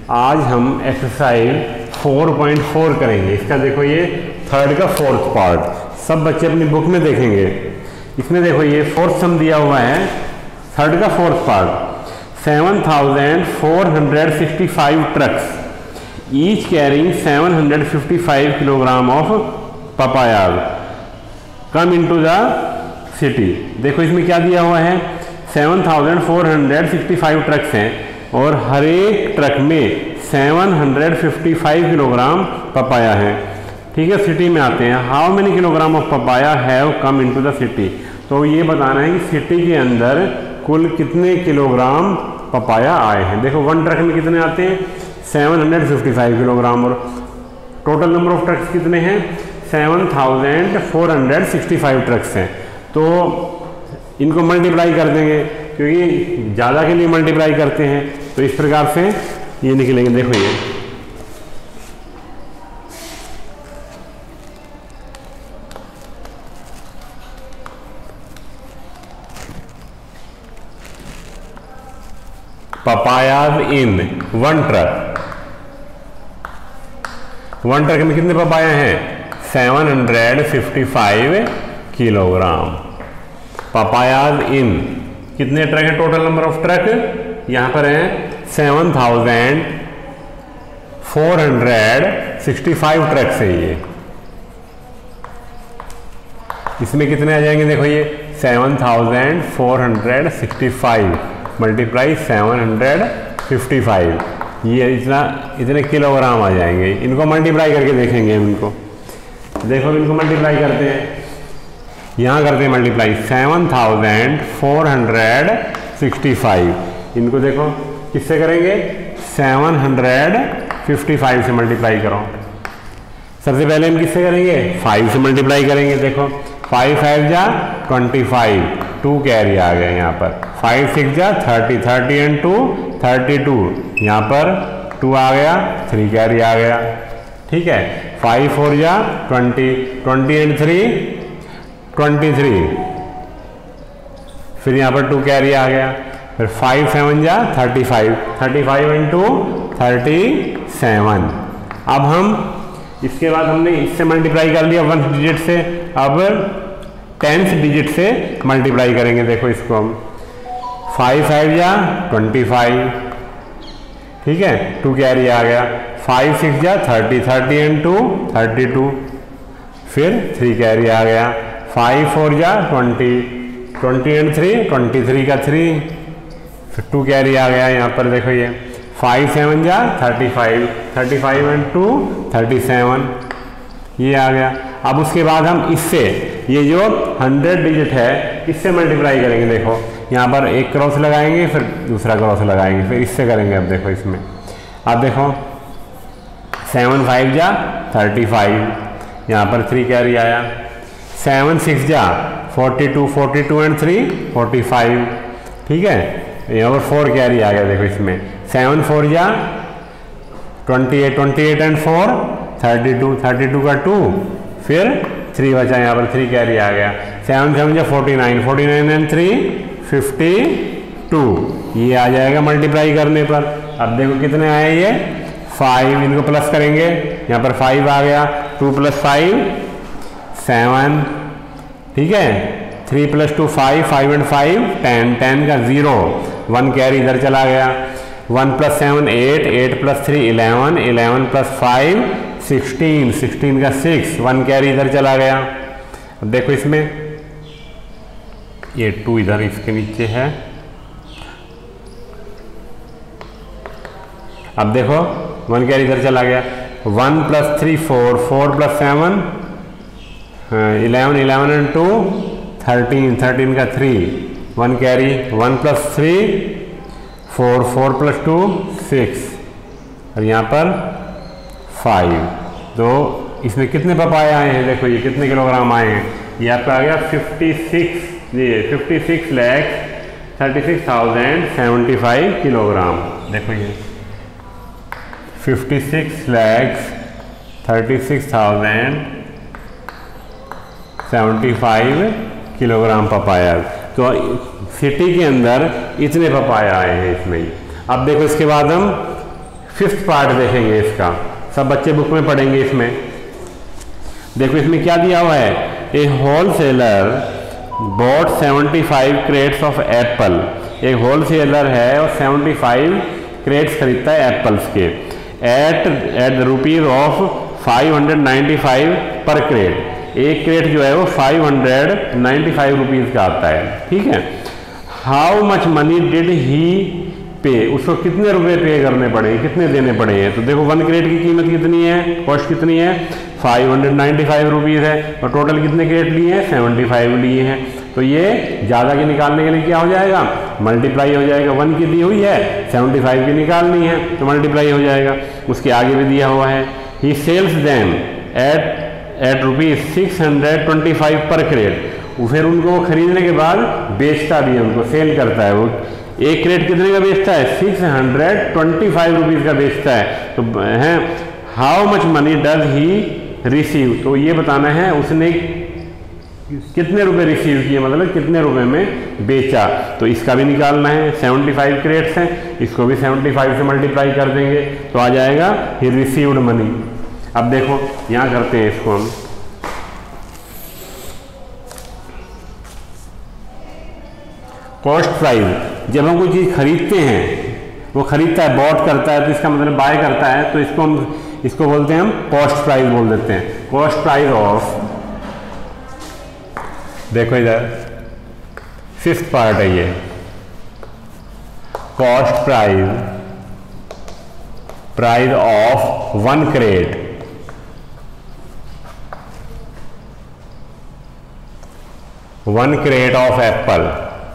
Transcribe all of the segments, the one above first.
आज हम एक्सरसाइज 4.4 करेंगे। इसका देखो ये थर्ड का फोर्थ पार्ट, सब बच्चे अपनी बुक में देखेंगे। इसमें देखो ये फोर्थ सम दिया हुआ है, थर्ड का fourth part. 7,465 trucks each carrying 755 kilogram of papayas come into the city. देखो इसमें क्या दिया हुआ है, 7,465 ट्रक्स हैं और हर एक ट्रक में 755 किलोग्राम पपाया है। ठीक है, सिटी में आते हैं। How many kilogram of papaya have come into the city. तो ये बताना है कि सिटी के अंदर कुल कितने किलोग्राम पपाया आए हैं। देखो वन ट्रक में कितने आते हैं, 755 किलोग्राम, और टोटल नंबर ऑफ ट्रक्स कितने हैं, 7,465 ट्रक्स हैं। तो इनको मल्टीप्लाई कर देंगे, क्योंकि ज़्यादा के लिए मल्टीप्लाई करते हैं, तो इस प्रकार से ये निकलेंगे। देखो ये पपायाज इन वन ट्रक में कितने पपाया हैं, 755 किलोग्राम। पपायाज इन कितने ट्रक है, टोटल नंबर ऑफ ट्रक यहां पर है 7,465 ट्रक्स है ये। इसमें कितने आ जाएंगे, देखो ये 7,465 मल्टीप्लाई 755, ये इतने किलोग्राम आ जाएंगे। इनको मल्टीप्लाई करके देखेंगे हम इनको। देखो इनको मल्टीप्लाई करते हैं, यहाँ करते हैं मल्टीप्लाई 7,465। इनको देखो किससे करेंगे, 755 से मल्टीप्लाई करो। सबसे पहले हम किससे करेंगे, 5 से मल्टीप्लाई करेंगे। देखो 5 5 जा 25, 2 कैरी आ गए यहाँ पर। 5 6 जा 30, 30 एंड 2 32, यहाँ पर 2 आ गया, 3 कैरी आ गया। ठीक है, 5 4 जा 20, 20 एंड 3 23, फिर यहाँ पर 2 कैरी आ गया। फिर 5 7 जा 35, 35 एंड 2 37। अब हम इसके बाद हमने इससे मल्टीप्लाई कर लिया 1 डिजिट से, अब 10th डिजिट से मल्टीप्लाई करेंगे। देखो इसको हम 5 5 जा 25, ठीक है, 2 कैरी आ गया। 5 6 जा 30, 30 एंड 2 32, फिर 3 कैरी आ गया। 5 4 जा 20, 20 एंड 3 23 का 3, फिर 2 कैरी आ गया यहाँ पर। देखो ये 5 7 जा 35, 35 एंड 2 37, ये आ गया। अब उसके बाद हम इससे ये जो 100 डिजिट है इससे मल्टीप्लाई करेंगे। देखो यहाँ पर एक क्रॉस लगाएंगे, फिर दूसरा क्रॉस लगाएंगे, फिर इससे करेंगे। अब देखो इसमें, अब देखो 7 5 जा 35, यहाँ पर 3 कैरी आया। 7 6 जा 42, 42 एंड 3 45, ठीक है, यहाँ पर 4 कैरी आ गया। देखो इसमें 7 4 जा 28, 28 एंड 4 32, 32 का 2, फिर 3 बचा, यहाँ पर 3 कैरी आ गया। 7 7 जा 49, 49 एंड 3 52, ये आ जाएगा मल्टीप्लाई करने पर। अब देखो कितने आए ये 5, इनको प्लस करेंगे, यहाँ पर 5 आ गया। 2 + 5 7, ठीक है, 3 + 2 5, 5 एंड 5 10, 10 का 0, 1 कैरी इधर चला गया। 1 + 7 8, 8 + 3 11, 11 + 5 16, 16 का 6, 1 कैरी इधर चला गया। अब देखो इसमें ये 2 इधर इसके नीचे है। अब देखो 1 कैरी इधर चला गया। 1 + 3 4, 4 + 7 11, 11 एंड 2 13, 13 का 3, 1 कैरी। 1 + 3 4, 4 + 2 6, और यहाँ पर 5। तो इसमें कितने पपाए आए हैं, देखो ये कितने किलोग्राम आए हैं। ये आपका आ गया 56,36,075 किलोग्राम। देखो ये 56,36,075 किलोग्राम पपाया। तो सिटी के अंदर इतने पपाया आए हैं इसमें ही। अब देखो इसके बाद हम 5th पार्ट देखेंगे इसका, सब बच्चे बुक में पढ़ेंगे। इसमें देखो इसमें क्या दिया हुआ है, a wholesaler bought 75 crates of apple. एक होलसेलर है और 75 क्रेट्स खरीदता है एप्पल्स के एट रुपीज ऑफ 595 पर क्रेट। एक क्रेट जो है वो 595 रुपीज़ का आता है, ठीक है। How much money did he pay, उसको कितने रुपए पे करने पड़े, कितने देने पड़े हैं। तो देखो 1 क्रेट की कीमत कितनी है, कॉस्ट कितनी है, 595 रुपीज़ है, और टोटल कितने क्रेट लिए हैं, 75 लिए हैं। तो ये ज़्यादा के निकालने के लिए क्या हो जाएगा, मल्टीप्लाई हो जाएगा। 1 की दी हुई है, 75 की निकालनी है तो मल्टीप्लाई हो जाएगा। उसके आगे भी दिया हुआ है, he sells them at rupees 625 per crate. फिर उनको खरीदने के बाद बेचता भी है, उनको सेल करता है। वो एक क्रेट कितने का बेचता है, 625 रुपीज़ का बेचता है। तो है how much money does he receive, तो ये बताना है उसने कितने रुपए रिसीव किए, मतलब कितने रुपए में बेचा। तो इसका भी निकालना है, 75 क्रेट्स हैं, इसको भी 75 से मल्टीप्लाई कर देंगे तो आ जाएगा ही रिसीव्ड मनी। अब देखो यहाँ करते हैं इसको हम, कॉस्ट प्राइस। जब हम कोई चीज़ खरीदते हैं, वो खरीदता है, बॉट करता है, तो इसका मतलब बाय करता है, तो इसको बोलते हैं हम कॉस्ट प्राइस बोल देते हैं। कॉस्ट प्राइस ऑफ, देखो इधर 5th पार्ट है ये, cost price of 1 crate, 1 crate of apple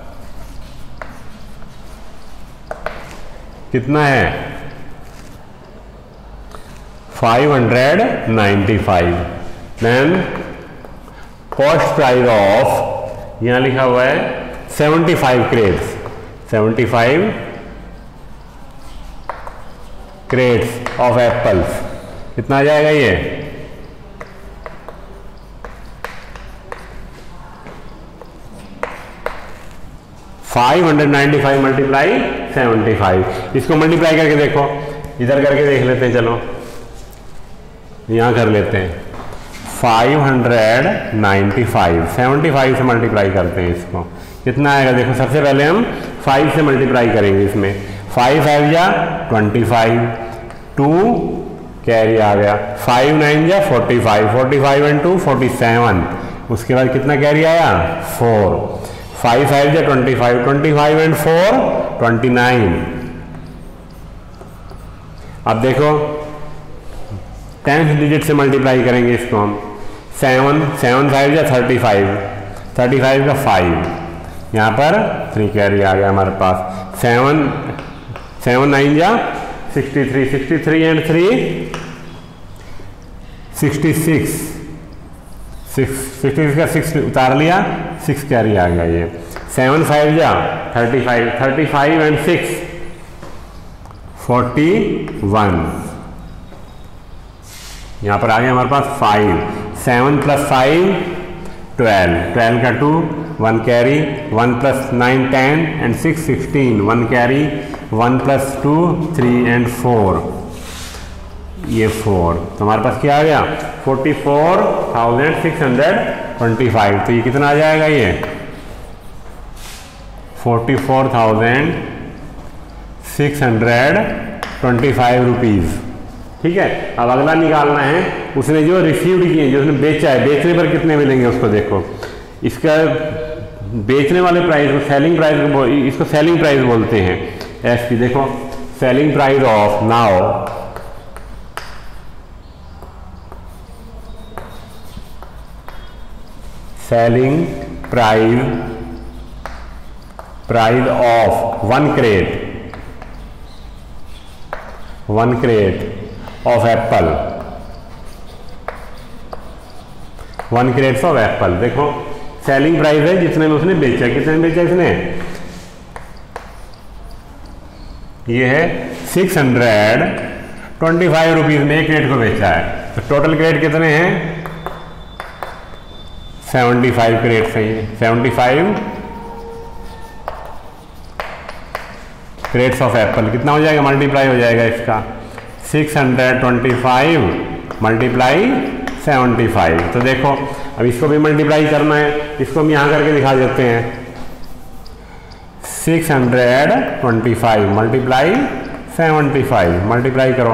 कितना है, 595। देन कॉस्ट प्राइस ऑफ, यहां लिखा हुआ है 75 क्रेट्स, 75 क्रेट्स ऑफ एप्पल्स कितना आ जाएगा ये, 595 मल्टीप्लाई 75। इसको मल्टीप्लाई करके देखो, इधर करके देख लेते हैं, चलो यहां कर लेते हैं। 595 75 से मल्टीप्लाई करते हैं, इसको कितना आएगा देखो। सबसे पहले हम 5 से मल्टीप्लाई करेंगे इसमें, 5 5 जा 25, 2 कैरी आ गया, 5 9 जा 45, 45 एंड 2 47, उसके बाद कितना कैरी आया 4, 5 5 जा 25, 25 एंड 4 29। अब देखो 10th डिजिट से मल्टीप्लाई करेंगे इसको हम, 7 7 5 जा 35, 35 का 5, यहाँ पर 3 कैरी आ गया हमारे पास, 7 9 जा 63, 63 एंड 3 66, 66 का 6 उतार लिया, 6 कैरी आ गया ये, 7 5 जा 35, 35 एंड 6 41, यहाँ पर आ गया हमारे पास 5, 7 + 5 12, 12 का 2 1 कैरी, 1 + 9 10 एंड 6 16, 1 कैरी, 1 + 2 3 एंड 4, ये 4, तो हमारे पास क्या आ गया 44,625। तो ये कितना आ जाएगा ये 44,625 रुपीज़। ठीक है, अब अगला निकालना है उसने जो रिसीव्ड किए, जो उसने बेचा है, बेचने पर कितने मिलेंगे उसको देखो। इसका बेचने वाले प्राइस को सेलिंग प्राइस को, इसको सेलिंग प्राइस बोलते हैं, एसपी। देखो selling price of, now selling price of 1 crate of apple, 1 crates of apple. देखो सेलिंग प्राइस है जितने में उसने बेचा, कितने में बेचा इसने, ये है 625 रुपीज में 1 क्रेट को बेचा है। तो टोटल क्रेट कितने हैं 75 क्रेट्स है, 75 क्रेट्स ऑफ एप्पल। कितना हो जाएगा, मल्टीप्लाई हो जाएगा इसका, 625 मल्टीप्लाई 75। तो देखो अब इसको भी मल्टीप्लाई करना है, इसको हम यहाँ करके दिखा देते हैं। 625 मल्टीप्लाई 75, मल्टीप्लाई करो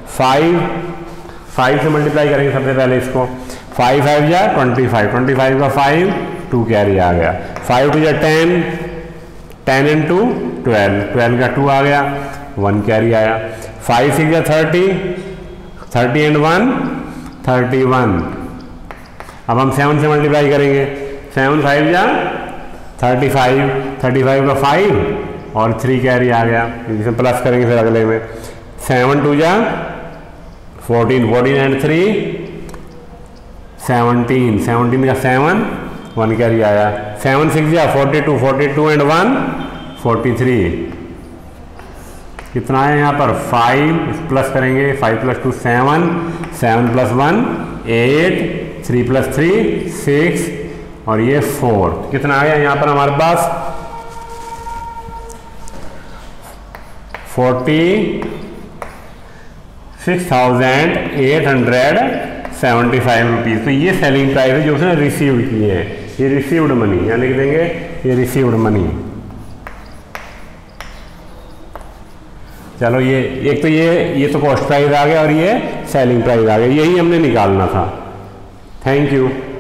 5 से मल्टीप्लाई करेंगे सबसे पहले इसको। 5 5 जा 25, 25 का 5 2 कैरी आ गया। 5 2 जा 10, 10 into 12, 12 का 2 आ गया, 1 कैरी आया। 5 6 जा 30, 30 and 1 31। अब हम 7 से मल्टीप्लाई करेंगे। 7 5 जा 35, 35 का 5 और 3 कैरी आ गया, इसे प्लस करेंगे फिर अगले में। 7 2 जा 14, 14 and 3 17, 17 का 7 1 कैरी आया। 7 6 जा 42, 42 and 1 43। कितना है यहाँ पर 5 प्लस करेंगे, 5 + 2 7, 7 + 1 8, 3 + 3 6 और ये 4। कितना आया यहाँ पर हमारे पास 46,875 रुपीज़। तो ये सेलिंग प्राइस है जो उसने रिसीव किए हैं, ये रिसीव्ड मनी, यहाँ लिख देंगे ये रिसीव्ड मनी। चलो ये एक तो ये तो कॉस्ट प्राइस आ गया और ये सेलिंग प्राइस आ गया, यही हमने निकालना था। Thank you.